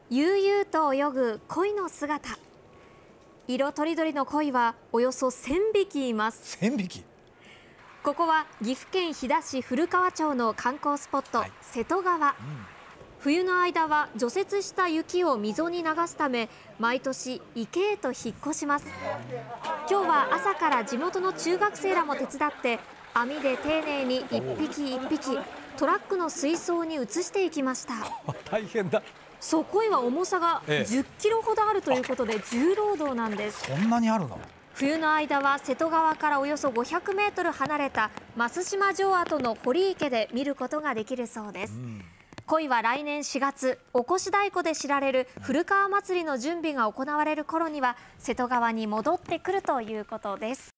悠々と泳ぐ鯉の姿。色とりどりの鯉はおよそ1000匹います。 1000匹。 ここは岐阜県飛騨市古川町の観光スポット、瀬戸川。冬の間は除雪した雪を溝に流すため、毎年池へと引っ越します。今日は朝から地元の中学生らも手伝って、網で丁寧に一匹一匹トラックの水槽に移していきました。 大変だ。 そう、鯉は重さが10キロほどあるということで重労働なんです。 そんなにあるの？ 冬の間は瀬戸川からおよそ500メートル離れた増島城跡の堀池で見ることができるそうです。鯉は来年4月、おこし太鼓で知られる古川祭りの準備が行われる頃には瀬戸川に戻ってくるということです。